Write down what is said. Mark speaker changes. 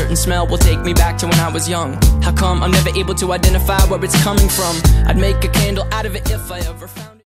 Speaker 1: certain smell will take me back to when I was young. How come I'm never able to identify where it's coming from? I'd make a candle out of it if I ever found it.